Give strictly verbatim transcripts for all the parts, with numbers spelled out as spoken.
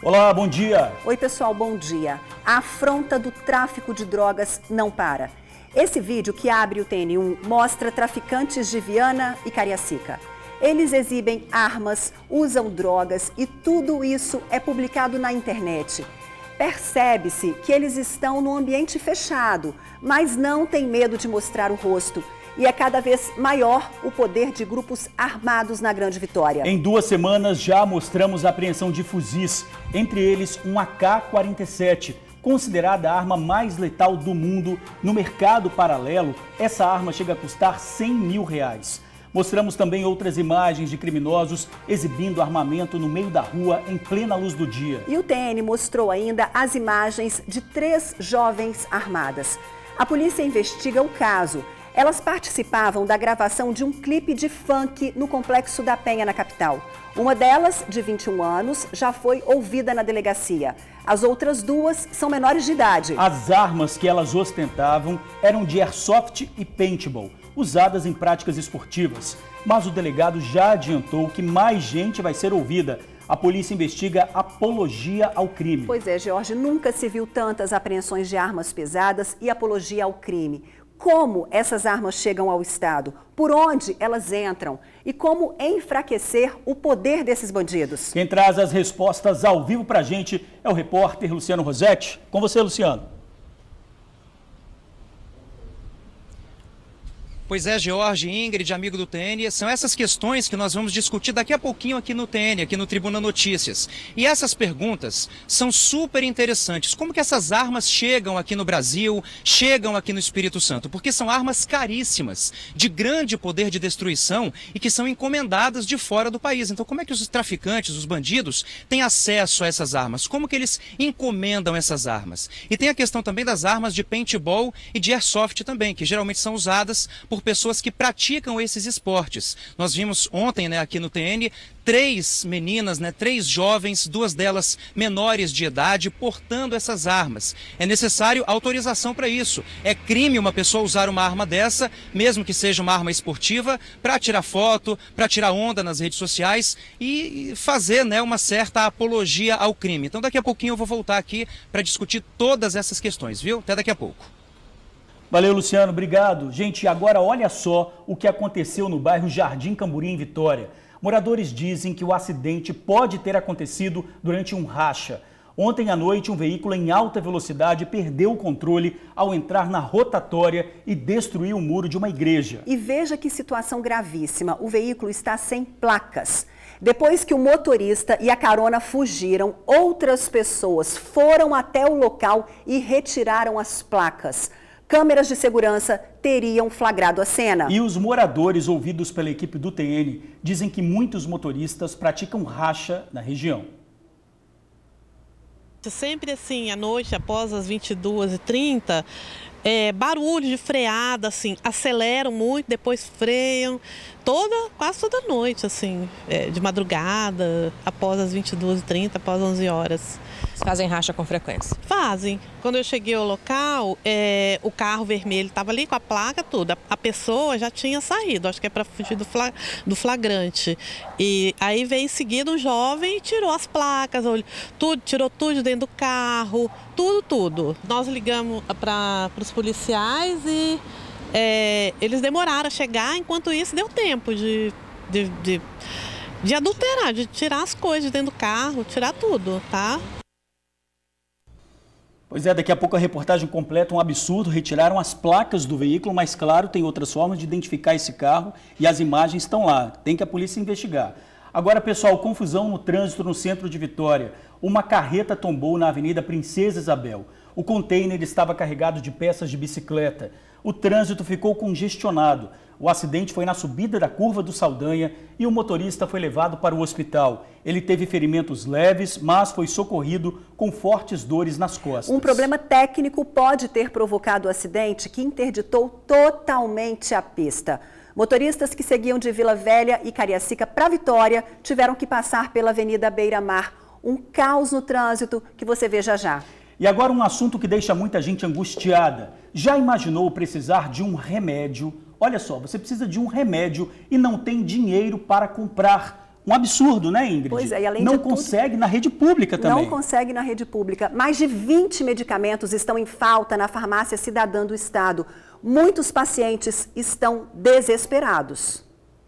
Olá, bom dia. Oi, pessoal, bom dia. A afronta do tráfico de drogas não para. Esse vídeo que abre o T N um mostra traficantes de Viana e Cariacica. Eles exibem armas, usam drogas e tudo isso é publicado na internet. Percebe-se que eles estão num ambiente fechado, mas não têm medo de mostrar o rosto. E é cada vez maior o poder de grupos armados na Grande Vitória. Em duas semanas já mostramos a apreensão de fuzis, entre eles um A K quarenta e sete, considerada a arma mais letal do mundo. No mercado paralelo, essa arma chega a custar cem mil reais. Mostramos também outras imagens de criminosos exibindo armamento no meio da rua em plena luz do dia. E o T N mostrou ainda as imagens de três jovens armadas. A polícia investiga o caso. Elas participavam da gravação de um clipe de funk no Complexo da Penha, na capital. Uma delas, de vinte e um anos, já foi ouvida na delegacia. As outras duas são menores de idade. As armas que elas ostentavam eram de airsoft e paintball, usadas em práticas esportivas. Mas o delegado já adiantou que mais gente vai ser ouvida. A polícia investiga apologia ao crime. Pois é, Jorge, nunca se viu tantas apreensões de armas pesadas e apologia ao crime. Como essas armas chegam ao Estado? Por onde elas entram? E como enfraquecer o poder desses bandidos? Quem traz as respostas ao vivo pra gente é o repórter Luciano Rosetti. Com você, Luciano. Pois é, Jorge, Ingrid, amigo do T N, são essas questões que nós vamos discutir daqui a pouquinho aqui no T N, aqui no Tribuna Notícias. E essas perguntas são super interessantes. Como que essas armas chegam aqui no Brasil, chegam aqui no Espírito Santo? Porque são armas caríssimas, de grande poder de destruição e que são encomendadas de fora do país. Então, como é que os traficantes, os bandidos, têm acesso a essas armas? Como que eles encomendam essas armas? E tem a questão também das armas de paintball e de airsoft também, que geralmente são usadas por por pessoas que praticam esses esportes. Nós vimos ontem, né, aqui no T N, três meninas, né, três jovens, duas delas menores de idade, portando essas armas. É necessário autorização para isso. É crime uma pessoa usar uma arma dessa, mesmo que seja uma arma esportiva, para tirar foto, para tirar onda nas redes sociais e fazer, né, uma certa apologia ao crime. Então daqui a pouquinho eu vou voltar aqui para discutir todas essas questões, viu? Até daqui a pouco. Valeu, Luciano, obrigado. Gente, agora olha só o que aconteceu no bairro Jardim Camburi, em Vitória. Moradores dizem que o acidente pode ter acontecido durante um racha. Ontem à noite, um veículo em alta velocidade perdeu o controle ao entrar na rotatória e destruiu o muro de uma igreja. E veja que situação gravíssima. O veículo está sem placas. Depois que o motorista e a carona fugiram, outras pessoas foram até o local e retiraram as placas. Câmeras de segurança teriam flagrado a cena. E os moradores ouvidos pela equipe do T N dizem que muitos motoristas praticam racha na região. Sempre assim, à noite, após as vinte e duas e trinta, é, barulho de freada, assim, aceleram muito, depois freiam, toda, quase toda noite, assim, é, de madrugada, após as vinte e duas e trinta, após onze horas. Fazem racha com frequência? Fazem. Quando eu cheguei ao local, é, o carro vermelho estava ali com a placa, tudo. A, a pessoa já tinha saído, acho que é para fugir do, flag, do flagrante. E aí veio em seguida um jovem e tirou as placas, tudo, tirou tudo dentro do carro, tudo, tudo. Nós ligamos para os policiais e é, eles demoraram a chegar, enquanto isso deu tempo de, de, de, de adulterar, de tirar as coisas de dentro do carro, tirar tudo, tá? Pois é, daqui a pouco a reportagem completa, um absurdo, retiraram as placas do veículo, mas claro, tem outras formas de identificar esse carro e as imagens estão lá, tem que a polícia investigar. Agora, pessoal, confusão no trânsito no centro de Vitória. Uma carreta tombou na Avenida Princesa Isabel. O container estava carregado de peças de bicicleta. O trânsito ficou congestionado. O acidente foi na subida da curva do Saldanha e o motorista foi levado para o hospital. Ele teve ferimentos leves, mas foi socorrido com fortes dores nas costas. Um problema técnico pode ter provocado o acidente que interditou totalmente a pista. Motoristas que seguiam de Vila Velha e Cariacica para Vitória tiveram que passar pela Avenida Beira-Mar. Um caos no trânsito que você vê já já. E agora um assunto que deixa muita gente angustiada. Já imaginou precisar de um remédio? Olha só, você precisa de um remédio e não tem dinheiro para comprar. Um absurdo, né, Ingrid? Pois é, e além não de tudo, consegue na rede pública também. Não consegue na rede pública. Mais de vinte medicamentos estão em falta na farmácia cidadã do estado. Muitos pacientes estão desesperados.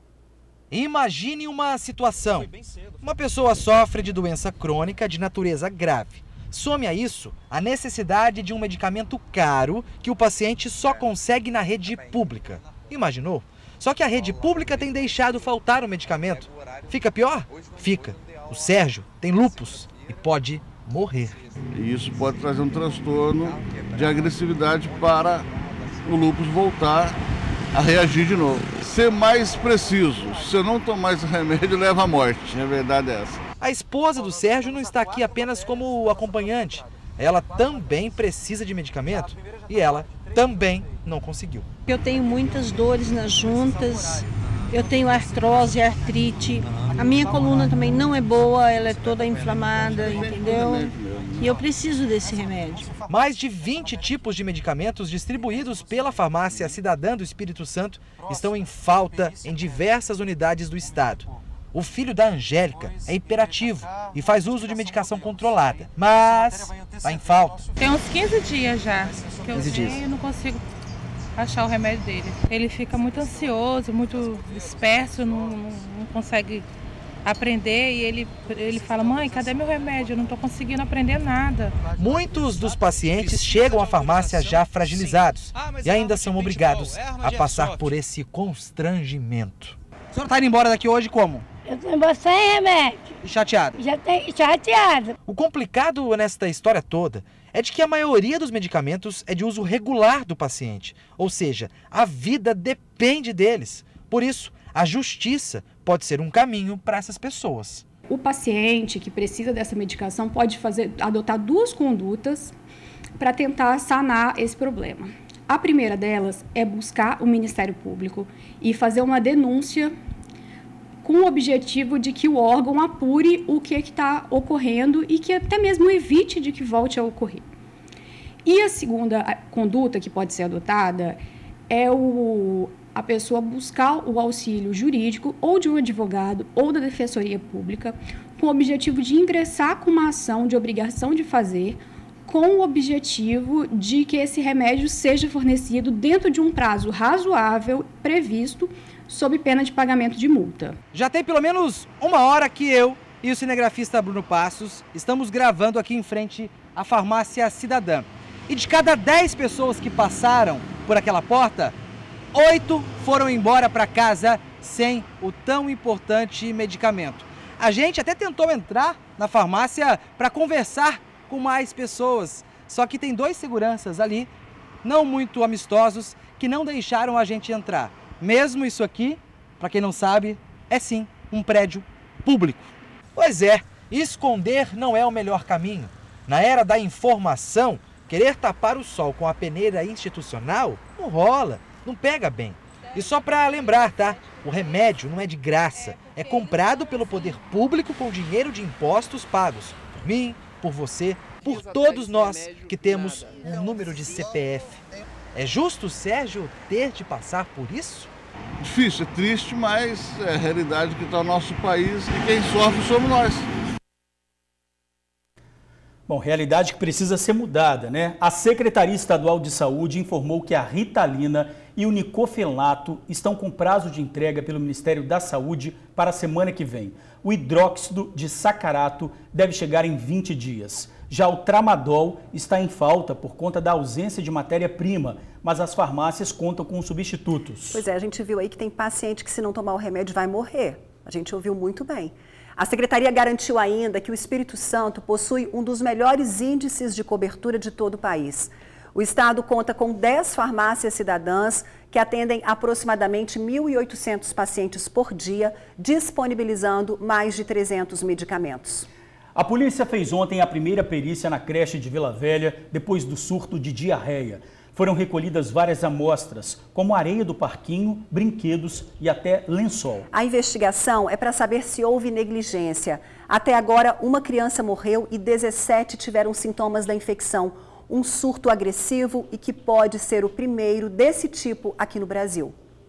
Imagine uma situação. Uma pessoa sofre de doença crônica de natureza grave. Some a isso a necessidade de um medicamento caro que o paciente só consegue na rede pública. Imaginou? Só que a rede pública tem deixado faltar o medicamento. Fica pior? Fica. O Sérgio tem lúpus e pode morrer. E isso pode trazer um transtorno de agressividade para o lúpus voltar a reagir de novo. Ser mais preciso, se eu não tomar esse remédio, leva à morte. A verdade é essa. A esposa do Sérgio não está aqui apenas como acompanhante. Ela também precisa de medicamento e ela também não conseguiu. Eu tenho muitas dores nas juntas, eu tenho artrose, artrite, a minha coluna também não é boa, ela é toda inflamada, entendeu? E eu preciso desse remédio. Mais de vinte tipos de medicamentos distribuídos pela Farmácia Cidadã do Espírito Santo estão em falta em diversas unidades do estado. O filho da Angélica é hiperativo e faz uso de medicação controlada, mas está em falta. Tem uns quinze dias já que eu quinze dias. sei e não consigo achar o remédio dele. Ele fica muito ansioso, muito disperso, não, não, não consegue aprender e ele, ele fala, mãe, cadê meu remédio? Eu não estou conseguindo aprender nada. Muitos dos pacientes chegam à farmácia já fragilizados e ainda são obrigados a passar por esse constrangimento. A senhora está indo embora daqui hoje como? Eu tô embora sem remédio. E chateada? Já tem chateada. O complicado nesta história toda é de que a maioria dos medicamentos é de uso regular do paciente, ou seja, a vida depende deles. Por isso, a justiça pode ser um caminho para essas pessoas. O paciente que precisa dessa medicação pode fazer, adotar duas condutas para tentar sanar esse problema. A primeira delas é buscar o Ministério Público e fazer uma denúncia com o objetivo de que o órgão apure o que está ocorrendo e que até mesmo evite de que volte a ocorrer. E a segunda conduta que pode ser adotada é o, a pessoa buscar o auxílio jurídico ou de um advogado ou da Defensoria Pública com o objetivo de ingressar com uma ação de obrigação de fazer com o objetivo de que esse remédio seja fornecido dentro de um prazo razoável previsto sob pena de pagamento de multa. Já tem pelo menos uma hora que eu e o cinegrafista Bruno Passos estamos gravando aqui em frente à Farmácia Cidadã. E de cada dez pessoas que passaram por aquela porta, oito foram embora para casa sem o tão importante medicamento. A gente até tentou entrar na farmácia para conversar com mais pessoas, só que tem dois seguranças ali, não muito amistosos, que não deixaram a gente entrar. Mesmo isso aqui, para quem não sabe, é sim um prédio público. Pois é, esconder não é o melhor caminho. Na era da informação, querer tapar o sol com a peneira institucional não rola, não pega bem. E só para lembrar, tá? O remédio não é de graça, é comprado pelo poder público com dinheiro de impostos pagos por mim, por você, por todos nós que temos um número de C P F. É justo o Sérgio ter de passar por isso? Difícil, é triste, mas é a realidade que está no nosso país e quem sofre somos nós. Bom, realidade que precisa ser mudada, né? A Secretaria Estadual de Saúde informou que a Ritalina e o Nicofelato estão com prazo de entrega pelo Ministério da Saúde para a semana que vem. O hidróxido de sacarato deve chegar em vinte dias. Já o Tramadol está em falta por conta da ausência de matéria-prima, mas as farmácias contam com substitutos. Pois é, a gente viu aí que tem paciente que se não tomar o remédio vai morrer. A gente ouviu muito bem. A Secretaria garantiu ainda que o Espírito Santo possui um dos melhores índices de cobertura de todo o país. O estado conta com dez farmácias cidadãs que atendem aproximadamente mil e oitocentos pacientes por dia, disponibilizando mais de trezentos medicamentos. A polícia fez ontem a primeira perícia na creche de Vila Velha depois do surto de diarreia. Foram recolhidas várias amostras, como areia do parquinho, brinquedos e até lençol. A investigação é para saber se houve negligência. Até agora, uma criança morreu e dezessete tiveram sintomas da infecção. Um surto agressivo e que pode ser o primeiro desse tipo aqui no Brasil.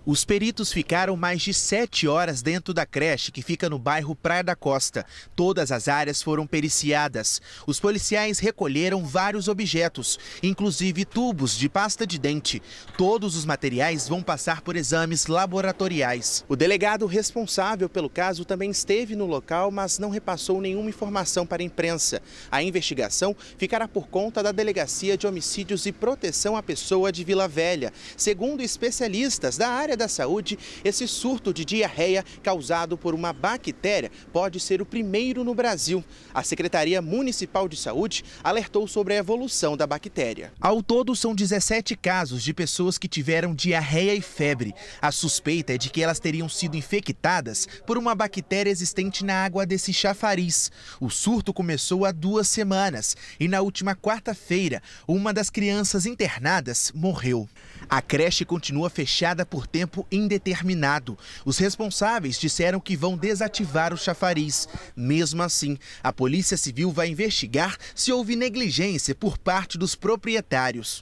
Os peritos ficaram mais de sete horas dentro da creche, que fica no bairro Praia da Costa. Todas as áreas foram periciadas. Os policiais recolheram vários objetos, inclusive tubos de pasta de dente. Todos os materiais vão passar por exames laboratoriais. O delegado responsável pelo caso também esteve no local, mas não repassou nenhuma informação para a imprensa. A investigação ficará por conta da Delegacia de Homicídios e Proteção à Pessoa de Vila Velha. Segundo especialistas da área da saúde, esse surto de diarreia causado por uma bactéria pode ser o primeiro no Brasil. A Secretaria Municipal de Saúde alertou sobre a evolução da bactéria. Ao todo, são dezessete casos de pessoas que tiveram diarreia e febre. A suspeita é de que elas teriam sido infectadas por uma bactéria existente na água desse chafariz. O surto começou há duas semanas e na última quarta-feira, uma das crianças internadas morreu. A creche continua fechada por tempo indeterminado. Os responsáveis disseram que vão desativar o chafariz. Mesmo assim, a Polícia Civil vai investigar se houve negligência por parte dos proprietários.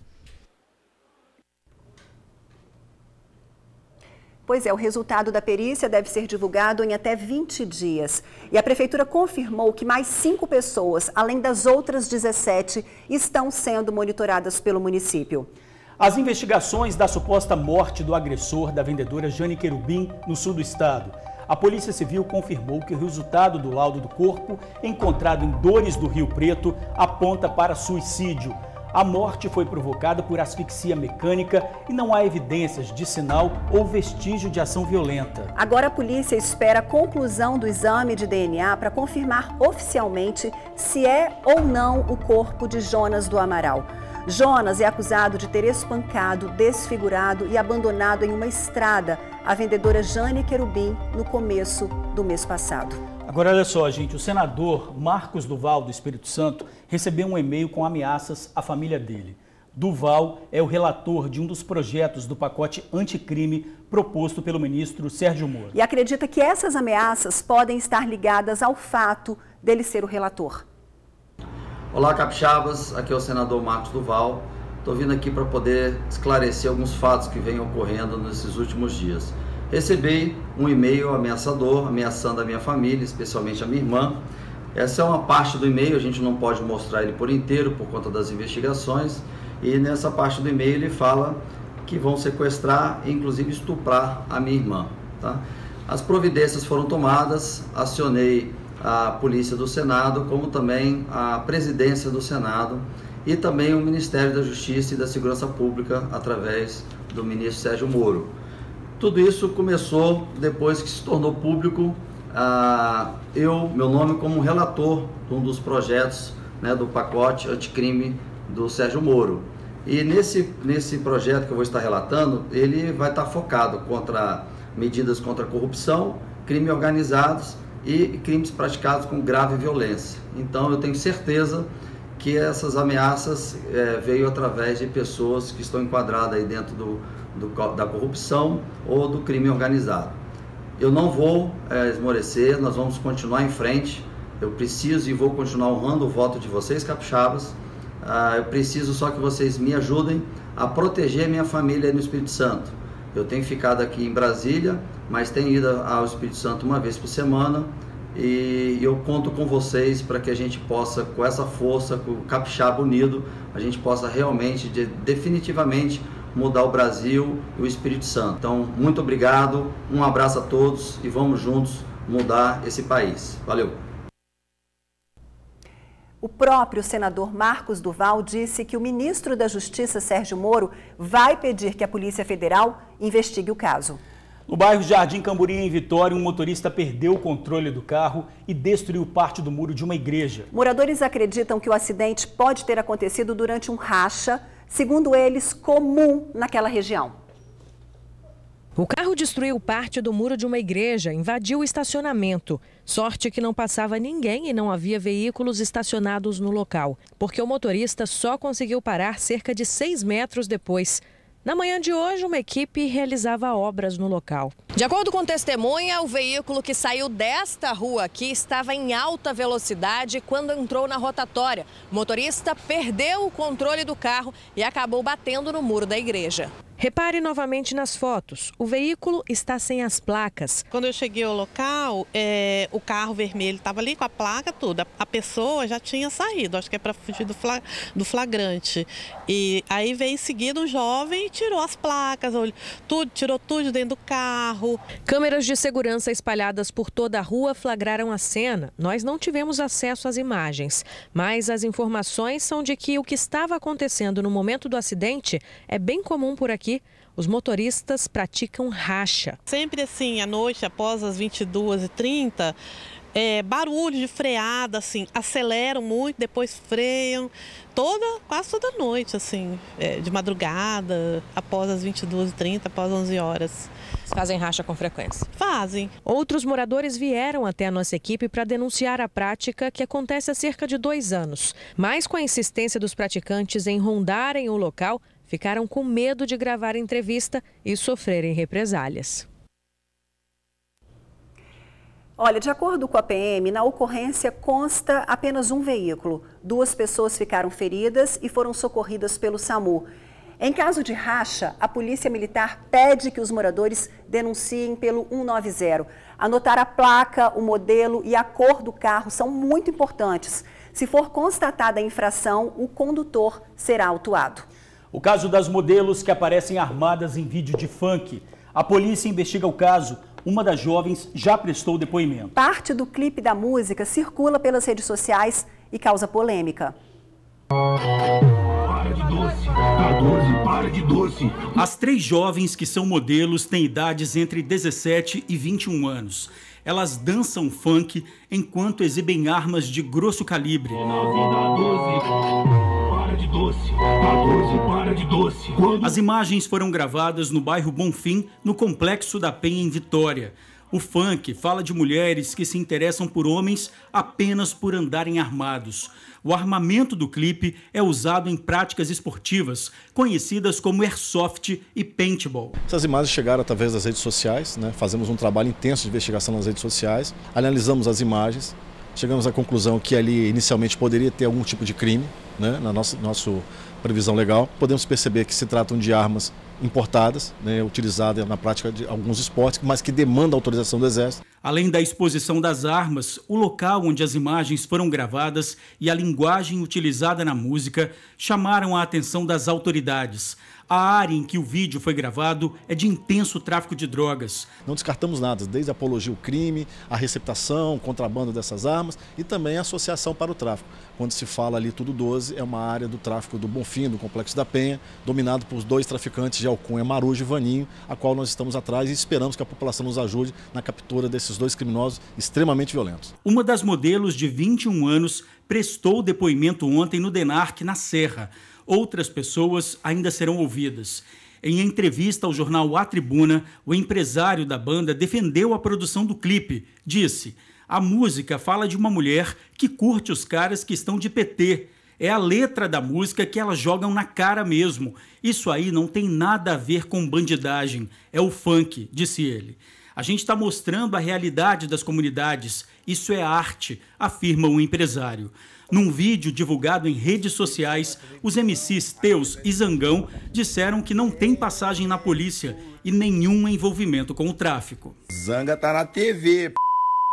Pois é, o resultado da perícia deve ser divulgado em até vinte dias. E a Prefeitura confirmou que mais cinco pessoas, além das outras dezessete, estão sendo monitoradas pelo município. As investigações da suposta morte do agressor da vendedora Jane Querubim, no sul do estado. A Polícia Civil confirmou que o resultado do laudo do corpo, encontrado em Dores do Rio Preto, aponta para suicídio. A morte foi provocada por asfixia mecânica e não há evidências de sinal ou vestígio de ação violenta. Agora a polícia espera a conclusão do exame de D N A para confirmar oficialmente se é ou não o corpo de Jonas do Amaral. Jonas é acusado de ter espancado, desfigurado e abandonado em uma estrada a vendedora Jane Querubim no começo do mês passado. Agora, olha só, gente, o senador Marcos Duval, do Espírito Santo, recebeu um e-mail com ameaças à família dele. Duval é o relator de um dos projetos do pacote anticrime proposto pelo ministro Sérgio Moro. E acredita que essas ameaças podem estar ligadas ao fato dele ser o relator. Olá, capixabas, aqui é o senador Marcos Duval. Estou vindo aqui para poder esclarecer alguns fatos que vêm ocorrendo nesses últimos dias. Recebi um e-mail ameaçador, ameaçando a minha família, especialmente a minha irmã. Essa é uma parte do e-mail, a gente não pode mostrar ele por inteiro por conta das investigações. E nessa parte do e-mail ele fala que vão sequestrar e inclusive estuprar a minha irmã. Tá? As providências foram tomadas, acionei a Polícia do Senado, como também a Presidência do Senado e também o Ministério da Justiça e da Segurança Pública através do ministro Sérgio Moro. Tudo isso começou depois que se tornou público ah, eu, meu nome como relator de um dos projetos, né, do pacote anticrime do Sérgio Moro. E nesse, nesse projeto que eu vou estar relatando, ele vai estar focado contra medidas contra a corrupção, crime organizados e crimes praticados com grave violência. Então eu tenho certeza que essas ameaças é, veio através de pessoas que estão enquadradas aí dentro do, do, da corrupção ou do crime organizado. Eu não vou é, esmorecer, nós vamos continuar em frente. Eu preciso e vou continuar honrando o voto de vocês, capixabas. Ah, eu preciso só que vocês me ajudem a proteger minha família no Espírito Santo. Eu tenho ficado aqui em Brasília, mas tenho ido ao Espírito Santo uma vez por semana e eu conto com vocês para que a gente possa, com essa força, com o capixaba unido, a gente possa realmente, de, definitivamente, mudar o Brasil e o Espírito Santo. Então, muito obrigado, um abraço a todos e vamos juntos mudar esse país. Valeu! O próprio senador Marcos Duval disse que o ministro da Justiça, Sérgio Moro, vai pedir que a Polícia Federal investigue o caso. No bairro Jardim Camburi, em Vitória, um motorista perdeu o controle do carro e destruiu parte do muro de uma igreja. Moradores acreditam que o acidente pode ter acontecido durante um racha, segundo eles, comum naquela região. O carro destruiu parte do muro de uma igreja, invadiu o estacionamento. Sorte que não passava ninguém e não havia veículos estacionados no local, porque o motorista só conseguiu parar cerca de seis metros depois. Na manhã de hoje, uma equipe realizava obras no local. De acordo com testemunha, o veículo que saiu desta rua aqui estava em alta velocidade quando entrou na rotatória. O motorista perdeu o controle do carro e acabou batendo no muro da igreja. Repare novamente nas fotos. O veículo está sem as placas. Quando eu cheguei ao local, é, o carro vermelho estava ali com a placa, tudo. A, a pessoa já tinha saído, acho que é para fugir do, flag, do flagrante. E aí veio em seguida um jovem e tirou as placas, tudo, tirou tudo dentro do carro. Câmeras de segurança espalhadas por toda a rua flagraram a cena. Nós não tivemos acesso às imagens, mas as informações são de que o que estava acontecendo no momento do acidente é bem comum por aqui. Os motoristas praticam racha. Sempre assim, à noite, após as vinte e duas e trinta, é, barulho de freada, assim, aceleram muito, depois freiam, toda, quase toda noite, assim, é, de madrugada, após as vinte e duas e trinta, após onze horas. Fazem racha com frequência? Fazem. Outros moradores vieram até a nossa equipe para denunciar a prática que acontece há cerca de dois anos. Mas com a insistência dos praticantes em rondarem o local, ficaram com medo de gravar a entrevista e sofrerem represálias. Olha, de acordo com a P M, na ocorrência consta apenas um veículo. Duas pessoas ficaram feridas e foram socorridas pelo SAMU. Em caso de racha, a Polícia Militar pede que os moradores denunciem pelo um nove zero. Anotar a placa, o modelo e a cor do carro são muito importantes. Se for constatada a infração, o condutor será autuado. O caso das modelos que aparecem armadas em vídeo de funk. A polícia investiga o caso. Uma das jovens já prestou depoimento. Parte do clipe da música circula pelas redes sociais e causa polêmica. Para de doce, catorze, para de doce. As três jovens que são modelos têm idades entre dezessete e vinte e um anos. Elas dançam funk enquanto exibem armas de grosso calibre. De doce, catorze, para de doce. Quando... As imagens foram gravadas no bairro Bonfim, no Complexo da Penha, em Vitória. O funk fala de mulheres que se interessam por homens apenas por andarem armados. O armamento do clipe é usado em práticas esportivas, conhecidas como airsoft e paintball. Essas imagens chegaram através das redes sociais, né? Fazemos um trabalho intenso de investigação nas redes sociais, analisamos as imagens, chegamos à conclusão que ali inicialmente poderia ter algum tipo de crime, né, na nossa, nossa previsão legal. Podemos perceber que se tratam de armas importadas, né, utilizadas na prática de alguns esportes, mas que demandam autorização do Exército. Além da exposição das armas, o local onde as imagens foram gravadas e a linguagem utilizada na música chamaram a atenção das autoridades. A área em que o vídeo foi gravado é de intenso tráfico de drogas. Não descartamos nada, desde a apologia ao crime, a receptação, contrabando dessas armas e também a associação para o tráfico. Quando se fala ali Tudo doze, é uma área do tráfico do Bonfim, do Complexo da Penha, dominado por dois traficantes de alcunha, Marujo e Vaninho, a qual nós estamos atrás e esperamos que a população nos ajude na captura desses dois criminosos extremamente violentos. Uma das modelos de vinte e um anos prestou depoimento ontem no DENARC, na Serra. Outras pessoas ainda serão ouvidas. Em entrevista ao jornal A Tribuna, o empresário da banda defendeu a produção do clipe. Disse: a música fala de uma mulher que curte os caras que estão de P T. É a letra da música que elas jogam na cara mesmo. Isso aí não tem nada a ver com bandidagem. É o funk, disse ele. A gente está mostrando a realidade das comunidades. Isso é arte, afirma o empresário. Num vídeo divulgado em redes sociais, os M Cs Teus e Zangão disseram que não tem passagem na polícia e nenhum envolvimento com o tráfico. Zanga tá na T V, p...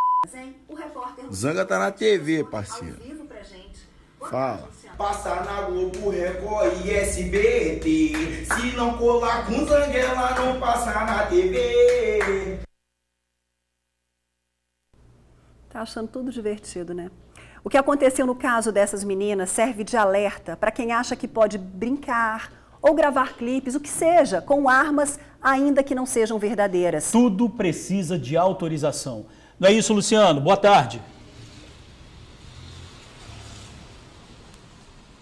Zanga tá na T V, parceiro. Fala. Passar na Globo, Record e S B T. Se não colar com Zanguela, não passar na T V. Tá achando tudo divertido, né? O que aconteceu no caso dessas meninas serve de alerta para quem acha que pode brincar ou gravar clipes, o que seja, com armas, ainda que não sejam verdadeiras. Tudo precisa de autorização. Não é isso, Luciano? Boa tarde.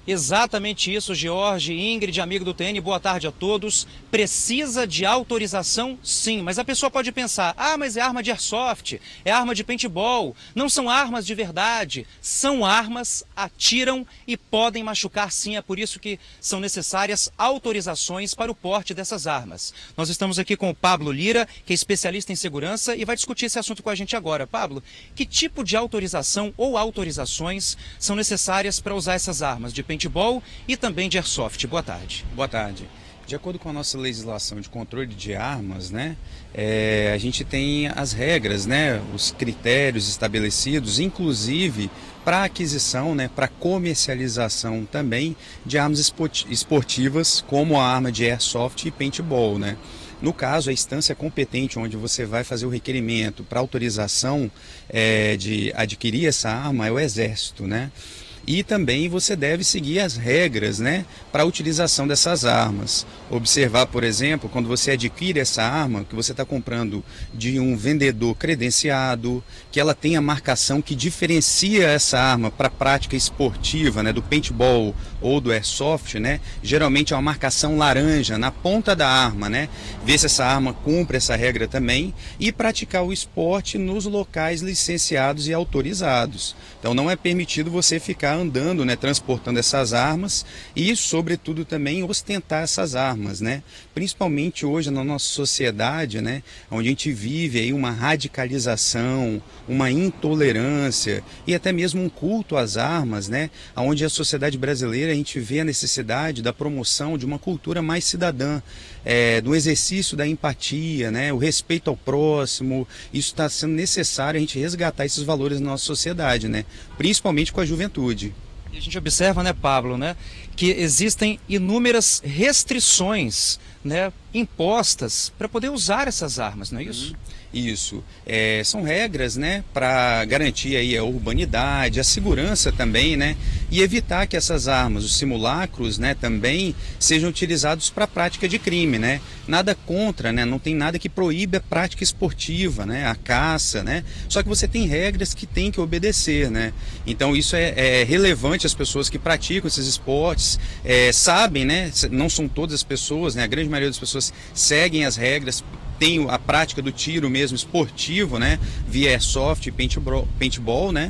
Exatamente isso, George, Ingrid, amigo do T N, boa tarde a todos. Precisa de autorização? Sim, mas a pessoa pode pensar, ah, mas é arma de airsoft, é arma de paintball, não são armas de verdade. São armas, atiram e podem machucar sim, é por isso que são necessárias autorizações para o porte dessas armas. Nós estamos aqui com o Pablo Lira, que é especialista em segurança e vai discutir esse assunto com a gente agora. Pablo, que tipo de autorização ou autorizações são necessárias para usar essas armas de paintball e também de airsoft? Boa tarde. Boa tarde. De acordo com a nossa legislação de controle de armas, né, é, a gente tem as regras, né, os critérios estabelecidos, inclusive para aquisição, né, para comercialização também de armas esportivas, como a arma de airsoft e paintball, né. No caso, a instância competente onde você vai fazer o requerimento para autorização é, de adquirir essa arma é o Exército, né. E também você deve seguir as regras, né, para a utilização dessas armas. Observar, por exemplo, quando você adquire essa arma, que você está comprando de um vendedor credenciado, que ela tem a marcação que diferencia essa arma para a prática esportiva, né, do paintball ou do airsoft, né, geralmente é uma marcação laranja na ponta da arma, né, ver se essa arma cumpre essa regra também e praticar o esporte nos locais licenciados e autorizados. Então não é permitido você ficar andando, né, transportando essas armas e, sobretudo, também ostentar essas armas, né? Principalmente hoje na nossa sociedade, né, onde a gente vive aí uma radicalização, uma intolerância e até mesmo um culto às armas, né, onde a sociedade brasileira a gente vê a necessidade da promoção de uma cultura mais cidadã, é, do exercício da empatia, né, o respeito ao próximo. Isso está sendo necessário a gente resgatar esses valores na nossa sociedade, né, principalmente com a juventude. E a gente observa, né, Pablo, né, que existem inúmeras restrições, né, impostas para poder usar essas armas, não é isso? Isso. É, são regras, né, para garantir aí a urbanidade, a segurança também, né, e evitar que essas armas, os simulacros, né, também sejam utilizados para a prática de crime, né. Nada contra, né, não tem nada que proíbe a prática esportiva, né, a caça, né, só que você tem regras que tem que obedecer, né. Então isso é, é relevante, as pessoas que praticam esses esportes é, sabem, né, não são todas as pessoas, né, a grande maioria das pessoas seguem as regras, tem a prática do tiro mesmo esportivo, né, via airsoft e paintball, paintball, né,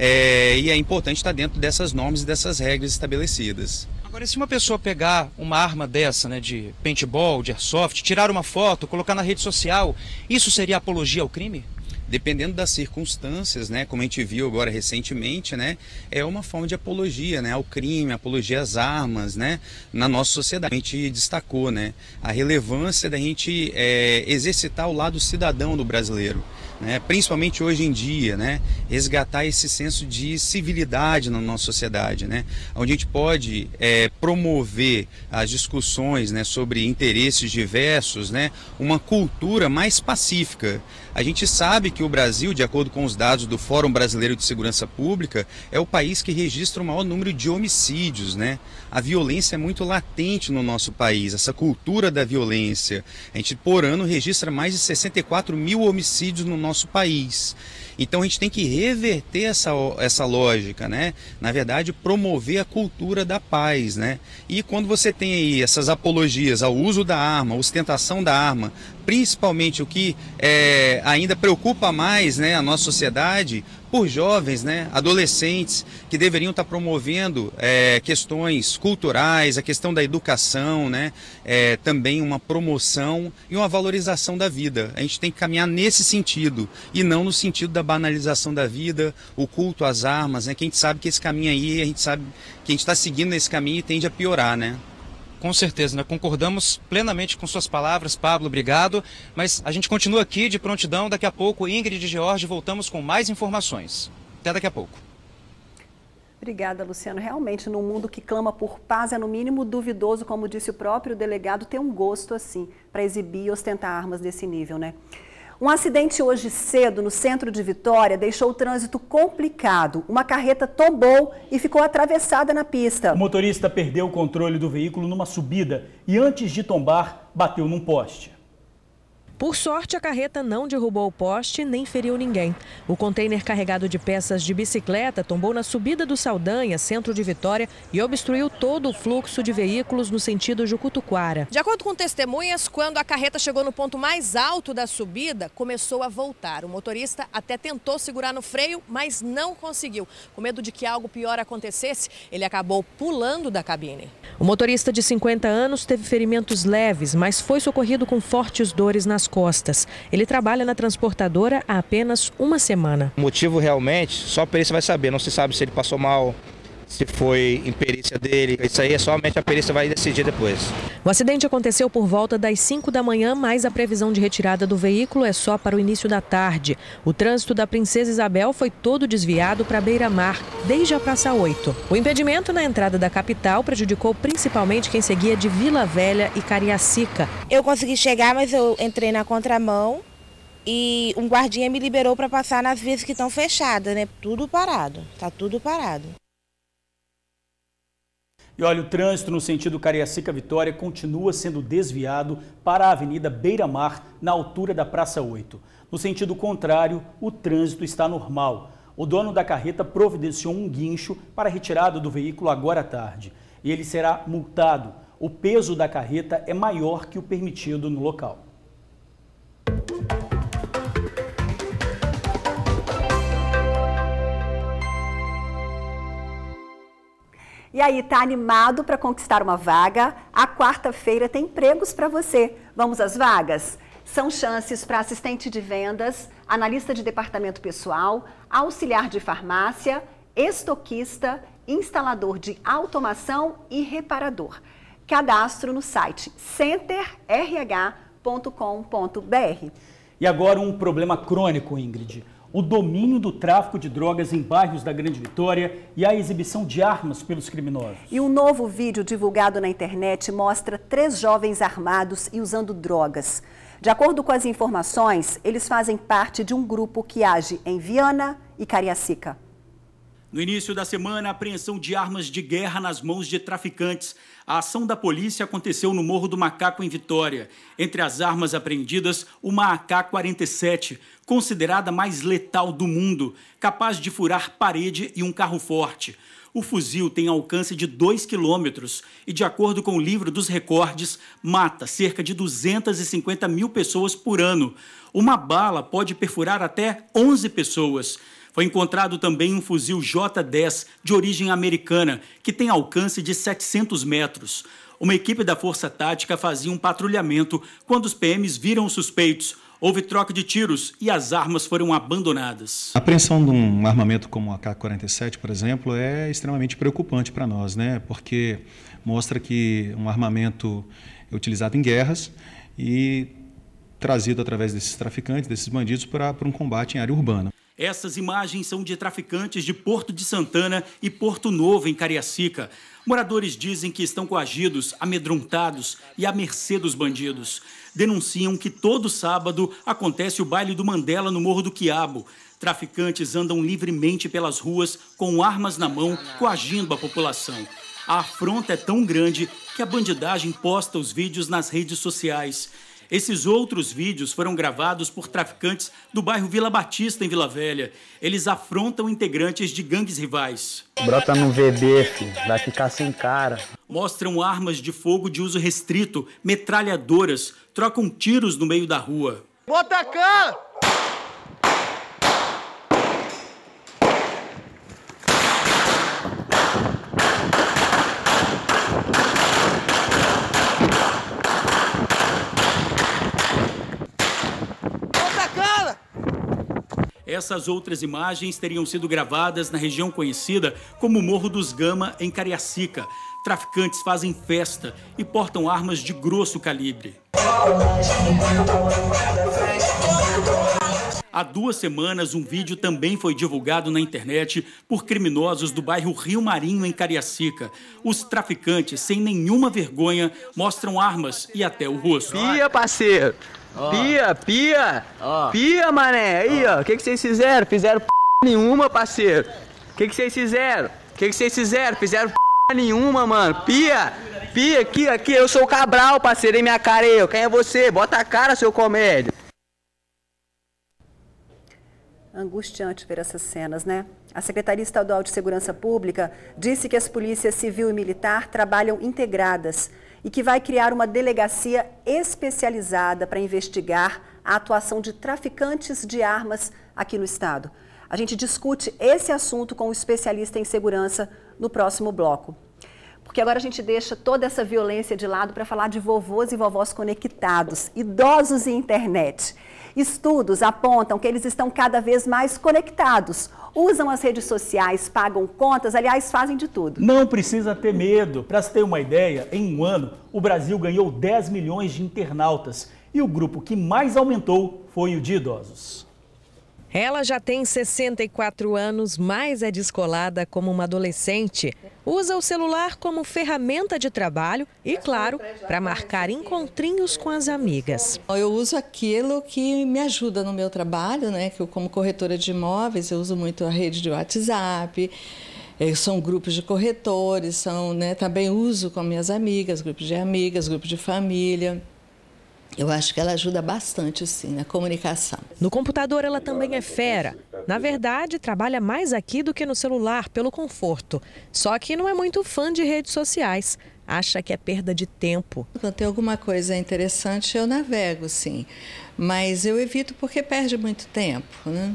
é, e é importante estar dentro dessas normas e dessas regras estabelecidas. Agora, se uma pessoa pegar uma arma dessa, né, de paintball, de airsoft, tirar uma foto, colocar na rede social, isso seria apologia ao crime? Dependendo das circunstâncias, né, como a gente viu agora recentemente, né, é uma forma de apologia, né, ao crime, apologia às armas, né, na nossa sociedade. A gente destacou, né, a relevância da gente é, exercitar o lado cidadão do brasileiro, né, principalmente hoje em dia, né, resgatar esse senso de civilidade na nossa sociedade, né, onde a gente pode é, promover as discussões, né, sobre interesses diversos, né, uma cultura mais pacífica. A gente sabe que o Brasil, de acordo com os dados do Fórum Brasileiro de Segurança Pública, é o país que registra o maior número de homicídios, né? A violência é muito latente no nosso país, essa cultura da violência. A gente, por ano, registra mais de sessenta e quatro mil homicídios no nosso país. Então a gente tem que reverter essa, essa lógica, né? Na verdade, promover a cultura da paz, né? E quando você tem aí essas apologias ao uso da arma, ostentação da arma, principalmente o que é, ainda preocupa mais, né, a nossa sociedade, por jovens, né, adolescentes, que deveriam estar promovendo é, questões culturais, a questão da educação, né, é, também uma promoção e uma valorização da vida. A gente tem que caminhar nesse sentido, e não no sentido da banalização da vida, o culto às armas, né, que a gente sabe que esse caminho aí, a gente sabe que a gente está seguindo nesse caminho e tende a piorar, né. Com certeza, né? Concordamos plenamente com suas palavras, Pablo, obrigado. Mas a gente continua aqui de prontidão, daqui a pouco, Ingrid e George, voltamos com mais informações. Até daqui a pouco. Obrigada, Luciano. Realmente, num mundo que clama por paz, é no mínimo duvidoso, como disse o próprio delegado, ter um gosto assim, para exibir e ostentar armas desse nível, né? Um acidente hoje cedo no centro de Vitória deixou o trânsito complicado. Uma carreta tombou e ficou atravessada na pista. O motorista perdeu o controle do veículo numa subida e antes de tombar, bateu num poste. Por sorte, a carreta não derrubou o poste nem feriu ninguém. O container carregado de peças de bicicleta tombou na subida do Saldanha, centro de Vitória, e obstruiu todo o fluxo de veículos no sentido Jucutuquara. De acordo com testemunhas, quando a carreta chegou no ponto mais alto da subida, começou a voltar. O motorista até tentou segurar no freio, mas não conseguiu. Com medo de que algo pior acontecesse, ele acabou pulando da cabine. O motorista de cinquenta anos teve ferimentos leves, mas foi socorrido com fortes dores nas costas. Ele trabalha na transportadora há apenas uma semana. O motivo realmente, só a perícia vai saber. Não se sabe se ele passou mal, se foi imperícia dele. Isso aí é somente a perícia vai decidir depois. O acidente aconteceu por volta das cinco da manhã, mas a previsão de retirada do veículo é só para o início da tarde. O trânsito da Princesa Isabel foi todo desviado para Beira-Mar, desde a Praça oito. O impedimento na entrada da capital prejudicou principalmente quem seguia de Vila Velha e Cariacica. Eu consegui chegar, mas eu entrei na contramão e um guardinha me liberou para passar nas vias que estão fechadas, né? Tudo parado, tá tudo parado. E olha, o trânsito no sentido Cariacica-Vitória continua sendo desviado para a Avenida Beira-Mar, na altura da Praça oito. No sentido contrário, o trânsito está normal. O dono da carreta providenciou um guincho para a retirada do veículo agora à tarde. E ele será multado. O peso da carreta é maior que o permitido no local. E aí, tá animado para conquistar uma vaga? A quarta-feira tem empregos para você. Vamos às vagas? São chances para assistente de vendas, analista de departamento pessoal, auxiliar de farmácia, estoquista, instalador de automação e reparador. Cadastro no site center r h ponto com ponto b r. E agora um problema crônico, Ingrid. O domínio do tráfico de drogas em bairros da Grande Vitória e a exibição de armas pelos criminosos. E um novo vídeo divulgado na internet mostra três jovens armados e usando drogas. De acordo com as informações, eles fazem parte de um grupo que age em Viana e Cariacica. No início da semana, a apreensão de armas de guerra nas mãos de traficantes. A ação da polícia aconteceu no Morro do Macaco, em Vitória. Entre as armas apreendidas, uma A K quarenta e sete, considerada a mais letal do mundo, capaz de furar parede e um carro forte. O fuzil tem alcance de dois quilômetros e, de acordo com o livro dos recordes, mata cerca de duzentas e cinquenta mil pessoas por ano. Uma bala pode perfurar até onze pessoas. Foi encontrado também um fuzil J dez de origem americana, que tem alcance de setecentos metros. Uma equipe da Força Tática fazia um patrulhamento quando os P Ms viram os suspeitos. Houve troca de tiros e as armas foram abandonadas. A apreensão de um armamento como a A K quarenta e sete, por exemplo, é extremamente preocupante para nós, né? Porque mostra que um armamento é utilizado em guerras e trazido através desses traficantes, desses bandidos, para, para um combate em área urbana. Essas imagens são de traficantes de Porto de Santana e Porto Novo, em Cariacica. Moradores dizem que estão coagidos, amedrontados e à mercê dos bandidos. Denunciam que todo sábado acontece o baile do Mandela no Morro do Quiabo. Traficantes andam livremente pelas ruas com armas na mão, coagindo a população. A afronta é tão grande que a bandidagem posta os vídeos nas redes sociais. Esses outros vídeos foram gravados por traficantes do bairro Vila Batista, em Vila Velha. Eles afrontam integrantes de gangues rivais. Brota no V B, filho. Vai ficar sem cara. Mostram armas de fogo de uso restrito, metralhadoras, trocam tiros no meio da rua. Bota a cara! Essas outras imagens teriam sido gravadas na região conhecida como Morro dos Gama, em Cariacica. Traficantes fazem festa e portam armas de grosso calibre. Há duas semanas, um vídeo também foi divulgado na internet por criminosos do bairro Rio Marinho, em Cariacica. Os traficantes, sem nenhuma vergonha, mostram armas e até o rosto. Pia, parceiro! Oh. Pia, pia! Oh. Pia, mané! Aí, ó, o que, que vocês fizeram? Fizeram p nenhuma, parceiro! O que, que vocês fizeram? O que, que vocês fizeram? Fizeram p nenhuma, mano! Pia! Pia, aqui, aqui, eu sou o Cabral, parceiro, em minha cara aí, quem é você? Bota a cara, seu comédia. Angustiante ver essas cenas, né? A Secretaria Estadual de Segurança Pública disse que as polícias civil e militar trabalham integradas e que vai criar uma delegacia especializada para investigar a atuação de traficantes de armas aqui no estado. A gente discute esse assunto com o especialista em segurança no próximo bloco. Porque agora a gente deixa toda essa violência de lado para falar de vovôs e vovós conectados, idosos e internet. Estudos apontam que eles estão cada vez mais conectados, usam as redes sociais, pagam contas, aliás, fazem de tudo. Não precisa ter medo. Para se ter uma ideia, em um ano, o Brasil ganhou dez milhões de internautas e o grupo que mais aumentou foi o de idosos. Ela já tem sessenta e quatro anos, mas é descolada como uma adolescente. Usa o celular como ferramenta de trabalho e, claro, para marcar encontrinhos com as amigas. Eu uso aquilo que me ajuda no meu trabalho, né? Que eu, como corretora de imóveis, eu uso muito a rede de WhatsApp. São grupos de corretores, são, né? Também uso com minhas amigas, grupos de amigas, grupos de família. Eu acho que ela ajuda bastante, sim, na comunicação. No computador ela também é fera. Na verdade, trabalha mais aqui do que no celular, pelo conforto. Só que não é muito fã de redes sociais. Acha que é perda de tempo. Quando tem alguma coisa interessante, eu navego, sim. Mas eu evito porque perde muito tempo, né?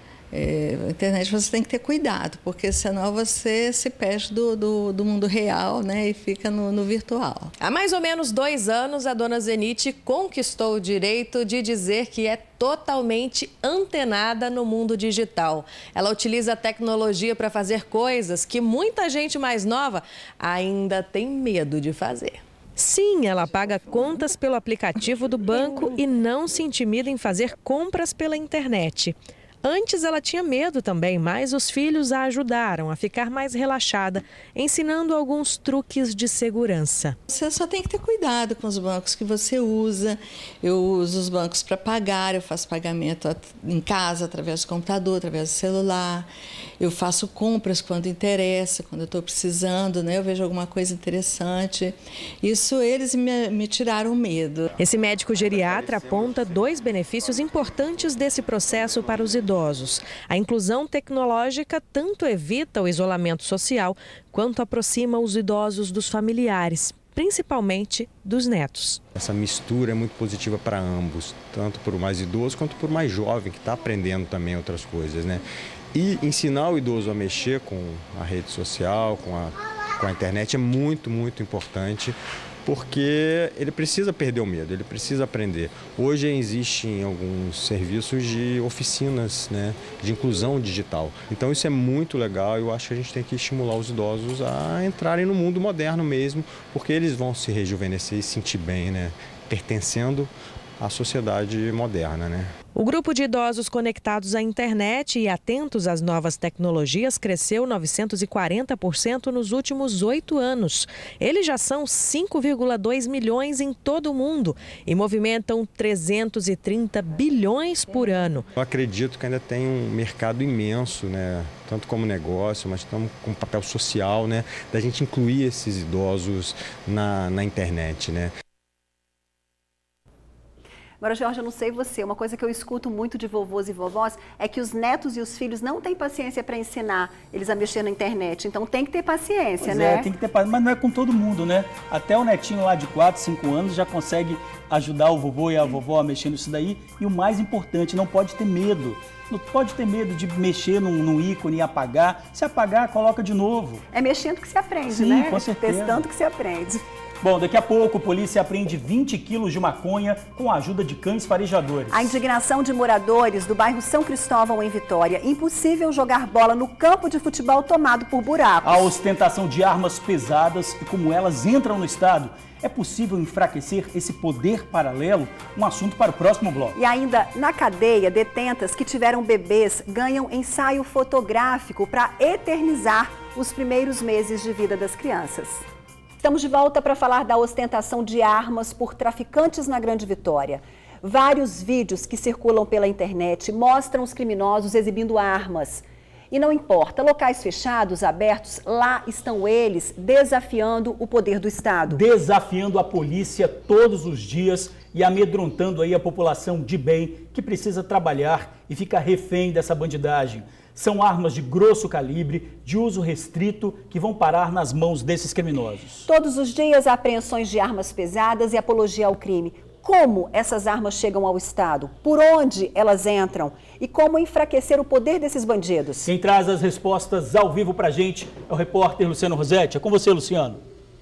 É, a internet você tem que ter cuidado, porque senão você se perde do, do, do mundo real, né, e fica no, no virtual. Há mais ou menos dois anos, a dona Zenite conquistou o direito de dizer que é totalmente antenada no mundo digital. Ela utiliza a tecnologia para fazer coisas que muita gente mais nova ainda tem medo de fazer. Sim, ela paga contas pelo aplicativo do banco e não se intimida em fazer compras pela internet. Antes ela tinha medo também, mas os filhos a ajudaram a ficar mais relaxada, ensinando alguns truques de segurança. Você só tem que ter cuidado com os bancos que você usa. Eu uso os bancos para pagar, eu faço pagamento em casa, através do computador, através do celular. Eu faço compras quando interessa, quando eu estou precisando, né? Eu vejo alguma coisa interessante. Isso eles me, me tiraram o medo. Esse médico geriatra aponta dois benefícios importantes desse processo para os idosos. A inclusão tecnológica tanto evita o isolamento social, quanto aproxima os idosos dos familiares, principalmente dos netos. Essa mistura é muito positiva para ambos, tanto para o mais idoso quanto para o mais jovem, que está aprendendo também outras coisas, né? E ensinar o idoso a mexer com a rede social, com a, com a internet é muito, muito importante, porque ele precisa perder o medo, ele precisa aprender. Hoje existem alguns serviços de oficinas, né, de inclusão digital. Então isso é muito legal e eu acho que a gente tem que estimular os idosos a entrarem no mundo moderno mesmo, porque eles vão se rejuvenescer e se sentir bem, né, pertencendo à sociedade moderna, né? O grupo de idosos conectados à internet e atentos às novas tecnologias cresceu novecentos e quarenta por cento nos últimos oito anos. Eles já são cinco vírgula dois milhões em todo o mundo e movimentam trezentos e trinta bilhões por ano. Eu acredito que ainda tem um mercado imenso, né? Tanto como negócio, mas também com papel social, né? Da gente incluir esses idosos na, na internet, né? Agora, Jorge, eu não sei você, uma coisa que eu escuto muito de vovôs e vovós é que os netos e os filhos não têm paciência para ensinar eles a mexer na internet. Então tem que ter paciência, pois né? É, tem que ter paciência, mas não é com todo mundo, né? Até o netinho lá de quatro, cinco anos já consegue ajudar o vovô e a vovó a mexer nisso daí. E o mais importante, não pode ter medo. Não pode ter medo de mexer num, num ícone e apagar. Se apagar, coloca de novo. É mexendo que se aprende, Sim, né? Com certeza. Testando que se aprende. Bom, daqui a pouco a polícia apreende vinte quilos de maconha com a ajuda de cães farejadores. A indignação de moradores do bairro São Cristóvão, em Vitória. Impossível jogar bola no campo de futebol tomado por buracos. A ostentação de armas pesadas e como elas entram no estado. É possível enfraquecer esse poder paralelo? Um assunto para o próximo bloco. E ainda, na cadeia, detentas que tiveram bebês ganham ensaio fotográfico para eternizar os primeiros meses de vida das crianças. Estamos de volta para falar da ostentação de armas por traficantes na Grande Vitória. Vários vídeos que circulam pela internet mostram os criminosos exibindo armas. E não importa, locais fechados, abertos, lá estão eles desafiando o poder do Estado. Desafiando a polícia todos os dias e amedrontando aí a população de bem que precisa trabalhar e fica refém dessa bandidagem. São armas de grosso calibre, de uso restrito, que vão parar nas mãos desses criminosos. Todos os dias há apreensões de armas pesadas e apologia ao crime. Como essas armas chegam ao Estado? Por onde elas entram? E como enfraquecer o poder desses bandidos? Quem traz as respostas ao vivo pra gente é o repórter Luciano Rosetti. É com você, Luciano.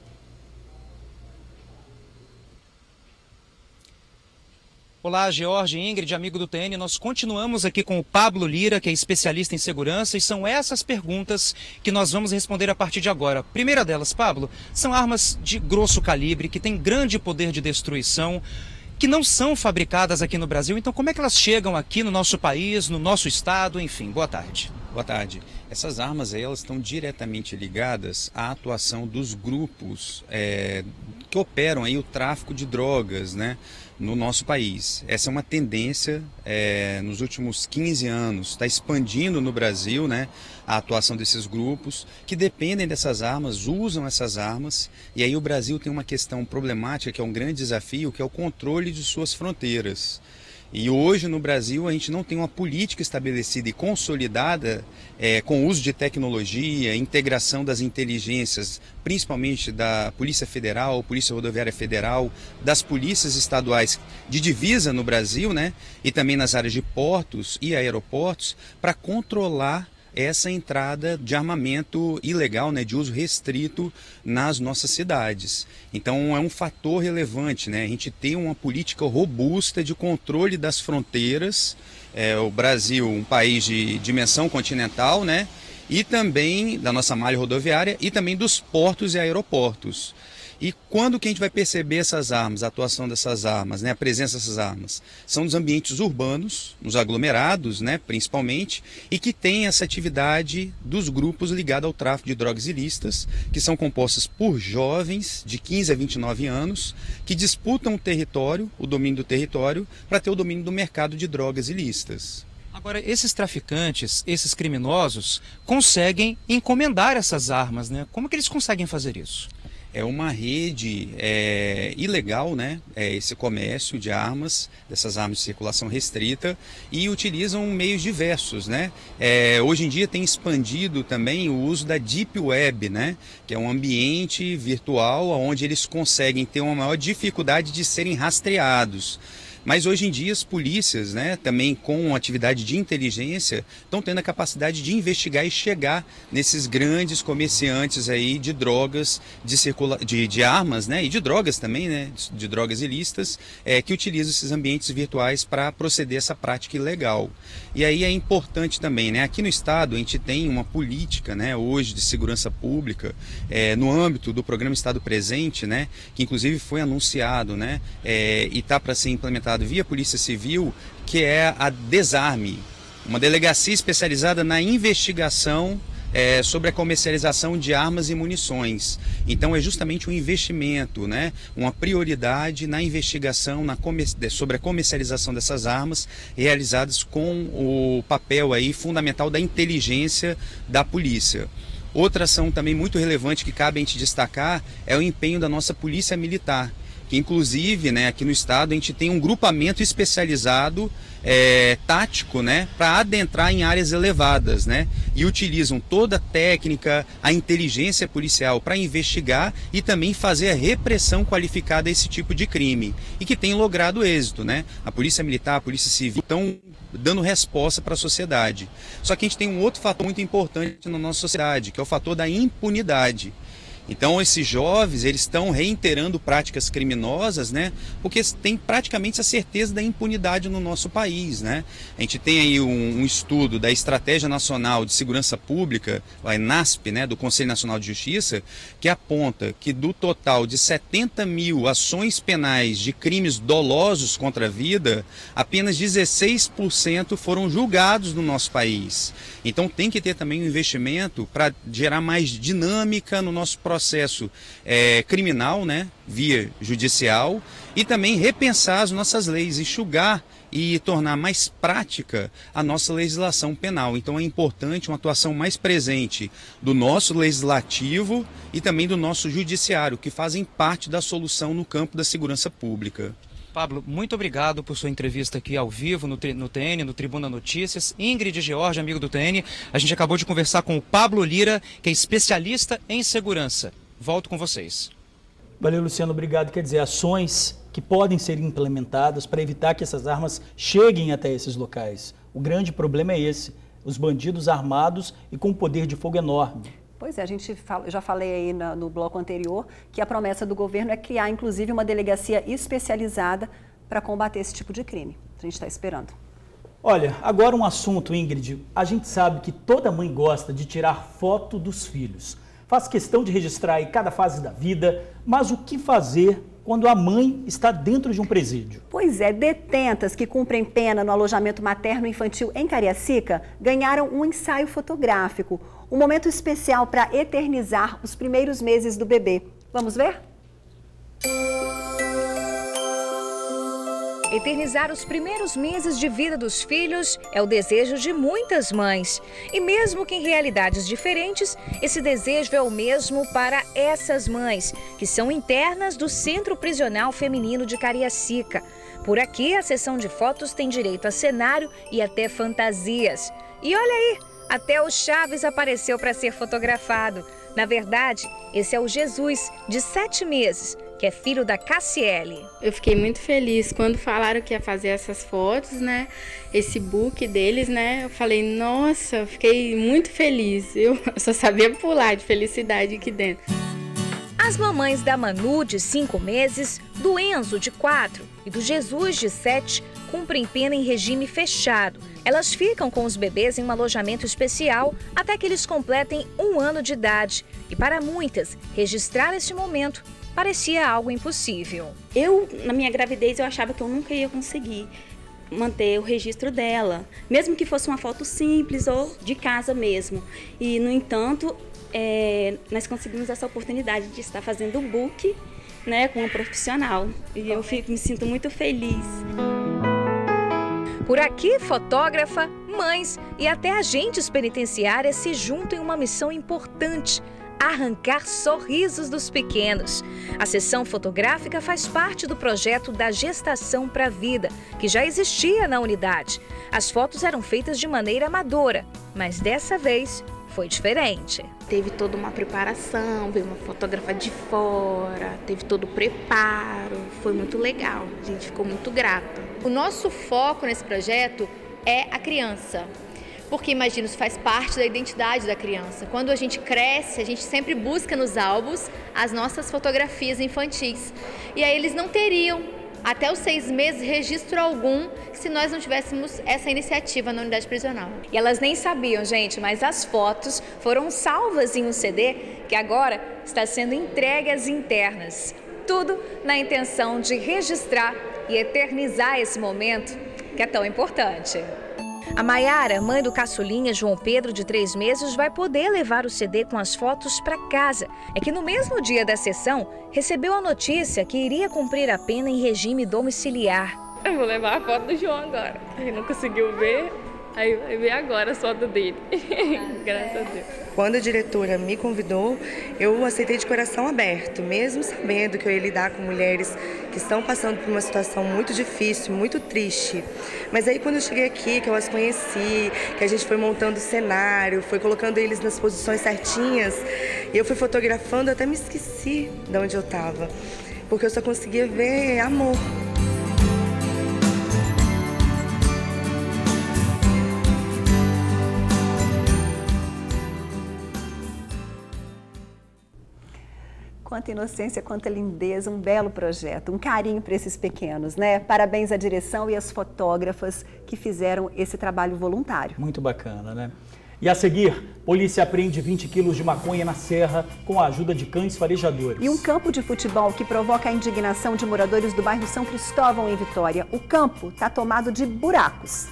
Olá, George, Ingrid, amigo do T N. Nós continuamos aqui com o Pablo Lira, que é especialista em segurança, e são essas perguntas que nós vamos responder a partir de agora. Primeira delas, Pablo, são armas de grosso calibre, que têm grande poder de destruição, que não são fabricadas aqui no Brasil. Então, como é que elas chegam aqui no nosso país, no nosso estado, enfim? Boa tarde. Boa tarde. Essas armas aí, elas estão diretamente ligadas à atuação dos grupos é, que operam aí o tráfico de drogas, né, no nosso país. Essa é uma tendência é, nos últimos quinze anos, está expandindo no Brasil, né, a atuação desses grupos que dependem dessas armas, usam essas armas, e aí o Brasil tem uma questão problemática, que é um grande desafio, que é o controle de suas fronteiras. E hoje no Brasil a gente não tem uma política estabelecida e consolidada é, com o uso de tecnologia, integração das inteligências, principalmente da Polícia Federal, Polícia Rodoviária Federal, das polícias estaduais de divisa no Brasil, né, e também nas áreas de portos e aeroportos, para controlar essa entrada de armamento ilegal, né, de uso restrito nas nossas cidades. Então é um fator relevante, né, a gente tem uma política robusta de controle das fronteiras, é, o Brasil um país de dimensão continental, né, e também da nossa malha rodoviária e também dos portos e aeroportos. E quando que a gente vai perceber essas armas, a atuação dessas armas, né, a presença dessas armas? São nos ambientes urbanos, nos aglomerados, né, principalmente, e que tem essa atividade dos grupos ligados ao tráfico de drogas ilícitas, que são compostas por jovens de quinze a vinte e nove anos, que disputam o território, o domínio do território, para ter o domínio do mercado de drogas ilícitas. Agora, esses traficantes, esses criminosos, conseguem encomendar essas armas, né? Como que eles conseguem fazer isso? É uma rede é, ilegal, né? É esse comércio de armas, dessas armas de circulação restrita, e utilizam meios diversos, né? É, hoje em dia tem expandido também o uso da Deep Web, né? Que é um ambiente virtual onde eles conseguem ter uma maior dificuldade de serem rastreados. Mas hoje em dia as polícias, né, também com atividade de inteligência, estão tendo a capacidade de investigar e chegar nesses grandes comerciantes aí de drogas, de, circula... de, de armas, né, e de drogas também, né, de, de drogas ilícitas, é, que utilizam esses ambientes virtuais para proceder essa prática ilegal. E aí é importante também, né, aqui no estado a gente tem uma política, né, hoje de segurança pública, é, no âmbito do programa Estado Presente, né, que inclusive foi anunciado, né, é, e está para ser implementado via Polícia Civil, que é a Desarme, uma delegacia especializada na investigação é, sobre a comercialização de armas e munições. Então é justamente um investimento, né, uma prioridade na investigação na comer sobre a comercialização dessas armas, realizadas com o papel aí fundamental da inteligência da polícia. Outra ação também muito relevante que cabe a gente destacar é o empenho da nossa Polícia Militar, que inclusive, né, aqui no estado a gente tem um grupamento especializado, é, tático, né, para adentrar em áreas elevadas, né, e utilizam toda a técnica, a inteligência policial para investigar e também fazer a repressão qualificada a esse tipo de crime, e que tem logrado êxito, né. A Polícia Militar, a Polícia Civil estão dando resposta para a sociedade. Só que a gente tem um outro fator muito importante na nossa sociedade, que é o fator da impunidade. Então esses jovens, eles estão reiterando práticas criminosas, né? Porque tem praticamente a certeza da impunidade no nosso país, né? A gente tem aí um, um estudo da Estratégia Nacional de Segurança Pública, a ENASP, né, do Conselho Nacional de Justiça, que aponta que do total de setenta mil ações penais de crimes dolosos contra a vida, apenas dezesseis por cento foram julgados no nosso país. Então tem que ter também um investimento para gerar mais dinâmica no nosso processo é, criminal, né, via judicial, e também repensar as nossas leis, enxugar e tornar mais prática a nossa legislação penal. Então é importante uma atuação mais presente do nosso legislativo e também do nosso judiciário, que fazem parte da solução no campo da segurança pública. Pablo, muito obrigado por sua entrevista aqui ao vivo no, no T N, no Tribuna Notícias. Ingrid George, amigo do T N, a gente acabou de conversar com o Pablo Lira, que é especialista em segurança. Volto com vocês. Valeu, Luciano, obrigado. Quer dizer, ações que podem ser implementadas para evitar que essas armas cheguem até esses locais. O grande problema é esse, os bandidos armados e com poder de fogo enorme. Pois é, a gente fala, eu já falei aí na, no bloco anterior que a promessa do governo é criar, inclusive, uma delegacia especializada para combater esse tipo de crime. A gente está esperando. Olha, agora um assunto, Ingrid. A gente sabe que toda mãe gosta de tirar foto dos filhos. Faz questão de registrar em cada fase da vida, mas o que fazer quando a mãe está dentro de um presídio? Pois é, detentas que cumprem pena no alojamento materno-infantil em Cariacica ganharam um ensaio fotográfico, um momento especial para eternizar os primeiros meses do bebê. Vamos ver? Eternizar os primeiros meses de vida dos filhos é o desejo de muitas mães. E mesmo que em realidades diferentes, esse desejo é o mesmo para essas mães, que são internas do Centro Prisional Feminino de Cariacica. Por aqui, a sessão de fotos tem direito a cenário e até fantasias. E olha aí, até o Chaves apareceu para ser fotografado. Na verdade, esse é o Jesus, de sete meses, que é filho da Cassiele. Eu fiquei muito feliz quando falaram que ia fazer essas fotos, né? Esse book deles, né? Eu falei, nossa, eu fiquei muito feliz. Eu só sabia pular de felicidade aqui dentro. As mamães da Manu, de cinco meses, do Enzo, de quatro, e do Jesus, de sete, cumprem pena em regime fechado. Elas ficam com os bebês em um alojamento especial até que eles completem um ano de idade. E para muitas, registrar esse momento parecia algo impossível. Eu, na minha gravidez, eu achava que eu nunca ia conseguir manter o registro dela, mesmo que fosse uma foto simples ou de casa mesmo. E, no entanto, é, nós conseguimos essa oportunidade de estar fazendo o book, né, com um profissional. E eu fico, me sinto muito feliz. Por aqui, fotógrafa, mães e até agentes penitenciárias se juntam em uma missão importante: arrancar sorrisos dos pequenos. A sessão fotográfica faz parte do projeto da Gestação para a Vida, que já existia na unidade. As fotos eram feitas de maneira amadora, mas dessa vez foi diferente. Teve toda uma preparação, veio uma fotógrafa de fora, teve todo o preparo, foi muito legal, a gente ficou muito grata. O nosso foco nesse projeto é a criança. Porque, imagina, isso faz parte da identidade da criança. Quando a gente cresce, a gente sempre busca nos álbuns as nossas fotografias infantis. E aí eles não teriam, até os seis meses, registro algum se nós não tivéssemos essa iniciativa na unidade prisional. E elas nem sabiam, gente, mas as fotos foram salvas em um C D que agora está sendo entregue às internas. Tudo na intenção de registrar e eternizar esse momento que é tão importante. A Maiara, mãe do caçulinha João Pedro, de três meses, vai poder levar o C D com as fotos para casa. É que no mesmo dia da sessão, recebeu a notícia que iria cumprir a pena em regime domiciliar. Eu vou levar a foto do João agora. Ele não conseguiu ver, aí vai ver agora a foto dele. Graças a Deus. Quando a diretora me convidou, eu aceitei de coração aberto, mesmo sabendo que eu ia lidar com mulheres que estão passando por uma situação muito difícil, muito triste. Mas aí quando eu cheguei aqui, que eu as conheci, que a gente foi montando o cenário, foi colocando eles nas posições certinhas, e eu fui fotografando, eu até me esqueci de onde eu estava, porque eu só conseguia ver amor. Quanta inocência, quanta lindeza, um belo projeto, um carinho para esses pequenos, né? Parabéns à direção e às fotógrafas que fizeram esse trabalho voluntário. Muito bacana, né? E a seguir, polícia apreende vinte quilos de maconha na Serra com a ajuda de cães farejadores. E um campo de futebol que provoca a indignação de moradores do bairro São Cristóvão, em Vitória. O campo está tomado de buracos.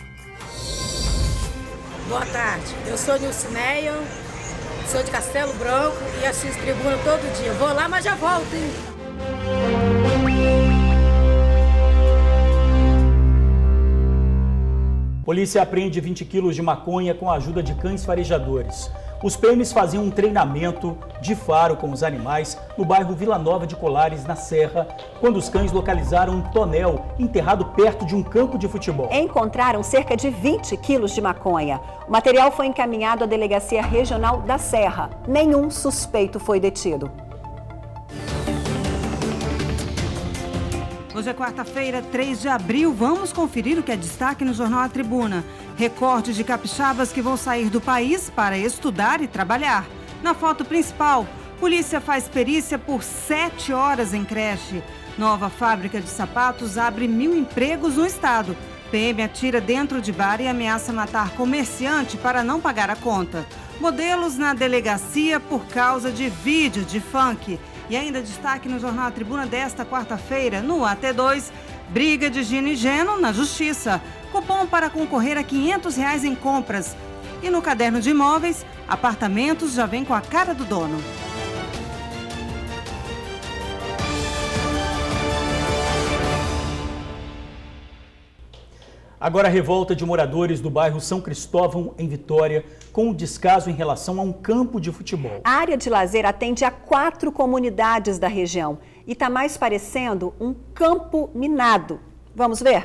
Boa tarde, eu sou Nilcineia. Sou de Castelo Branco e assisto Tribuna todo dia. Vou lá, mas já volto, hein? Polícia apreende vinte quilos de maconha com a ajuda de cães farejadores. Os P Ms faziam um treinamento de faro com os animais no bairro Vila Nova de Colares, na Serra, quando os cães localizaram um tonel enterrado perto de um campo de futebol. Encontraram cerca de vinte quilos de maconha. O material foi encaminhado à Delegacia Regional da Serra. Nenhum suspeito foi detido. Hoje é quarta-feira, três de abril. Vamos conferir o que é destaque no Jornal A Tribuna. Recorde de capixabas que vão sair do país para estudar e trabalhar. Na foto principal, polícia faz perícia por sete horas em creche. Nova fábrica de sapatos abre mil empregos no estado. P M atira dentro de bar e ameaça matar comerciante para não pagar a conta. Modelos na delegacia por causa de vídeo de funk. E ainda destaque no Jornal A Tribuna desta quarta-feira, no A T dois, briga de Gino e Geno na Justiça. Cupom para concorrer a quinhentos reais em compras. E no Caderno de Imóveis, apartamentos já vem com a cara do dono. Agora a revolta de moradores do bairro São Cristóvão, em Vitória, com um descaso em relação a um campo de futebol. A área de lazer atende a quatro comunidades da região e está mais parecendo um campo minado. Vamos ver?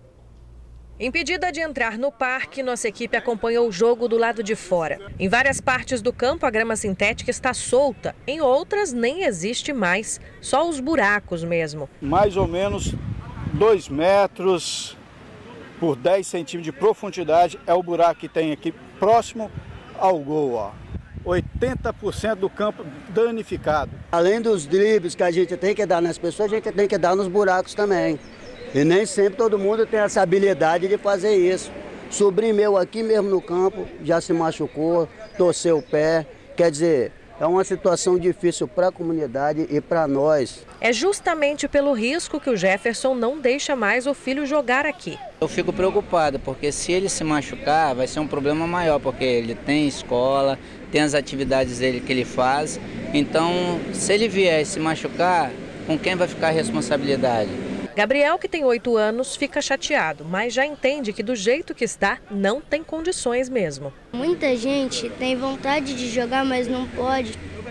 Impedida de entrar no parque, nossa equipe acompanhou o jogo do lado de fora. Em várias partes do campo, a grama sintética está solta. Em outras, nem existe mais, só os buracos mesmo. Mais ou menos dois metros... por dez centímetros de profundidade é o buraco que tem aqui próximo ao gol, ó. oitenta por cento do campo danificado. Além dos dribles que a gente tem que dar nas pessoas, a gente tem que dar nos buracos também. E nem sempre todo mundo tem essa habilidade de fazer isso. Sobrinho meu aqui mesmo no campo já se machucou, torceu o pé, quer dizer... é uma situação difícil para a comunidade e para nós. É justamente pelo risco que o Jefferson não deixa mais o filho jogar aqui. Eu fico preocupado, porque se ele se machucar, vai ser um problema maior, porque ele tem escola, tem as atividades dele que ele faz. Então, se ele vier se machucar, com quem vai ficar a responsabilidade? Gabriel, que tem oito anos, fica chateado, mas já entende que do jeito que está, não tem condições mesmo. Muita gente tem vontade de jogar, mas não pode,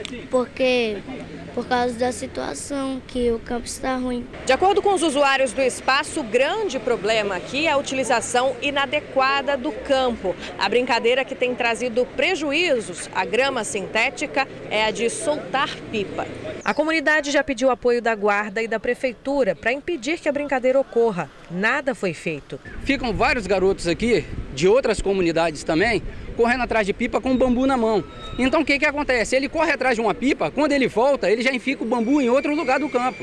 porque por causa da situação que o campo está ruim. De acordo com os usuários do espaço, o grande problema aqui é a utilização inadequada do campo. A brincadeira que tem trazido prejuízos à grama sintética é a de soltar pipa. A comunidade já pediu apoio da guarda e da prefeitura para impedir que a brincadeira ocorra. Nada foi feito. Ficam vários garotos aqui, de outras comunidades também, correndo atrás de pipa com o bambu na mão. Então o que que acontece? Ele corre atrás de uma pipa, quando ele volta, ele já enfica o bambu em outro lugar do campo.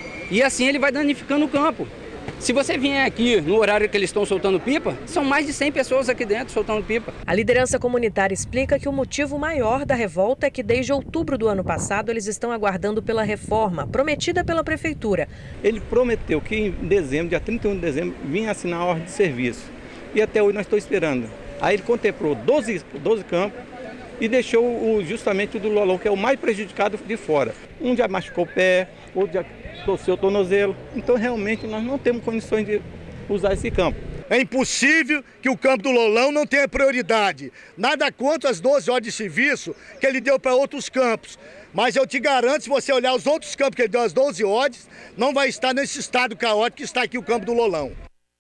E assim ele vai danificando o campo. Se você vier aqui no horário que eles estão soltando pipa, são mais de cem pessoas aqui dentro soltando pipa. A liderança comunitária explica que o motivo maior da revolta é que desde outubro do ano passado eles estão aguardando pela reforma prometida pela prefeitura. Ele prometeu que em dezembro, dia trinta e um de dezembro, vinha assinar a ordem de serviço. E até hoje nós estamos esperando. Aí ele contemplou doze, doze campos e deixou o, justamente o do Lolão, que é o mais prejudicado, de fora. Um já machucou o pé, outro já torceu o tornozelo. Então realmente nós não temos condições de usar esse campo. É impossível que o campo do Lolão não tenha prioridade. Nada contra as doze horas de serviço que ele deu para outros campos. Mas eu te garanto, se você olhar os outros campos que ele deu as doze horas, não vai estar nesse estado caótico que está aqui o campo do Lolão.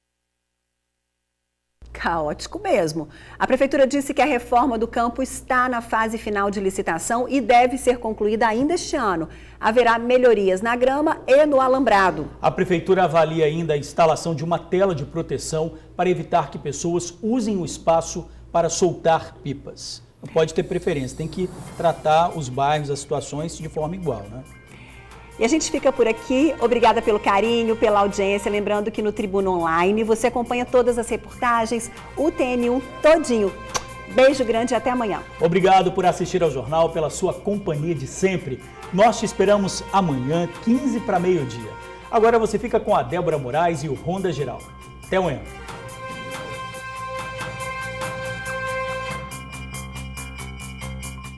Caótico mesmo. A prefeitura disse que a reforma do campo está na fase final de licitação e deve ser concluída ainda este ano. Haverá melhorias na grama e no alambrado. A prefeitura avalia ainda a instalação de uma tela de proteção para evitar que pessoas usem o espaço para soltar pipas. Não pode ter preferência, tem que tratar os bairros, as situações de forma igual, né? E a gente fica por aqui. Obrigada pelo carinho, pela audiência. Lembrando que no Tribuna Online você acompanha todas as reportagens, o T N um todinho. Beijo grande e até amanhã. Obrigado por assistir ao jornal, pela sua companhia de sempre. Nós te esperamos amanhã, quinze para meio-dia. Agora você fica com a Débora Moraes e o Ronda Geral. Até amanhã.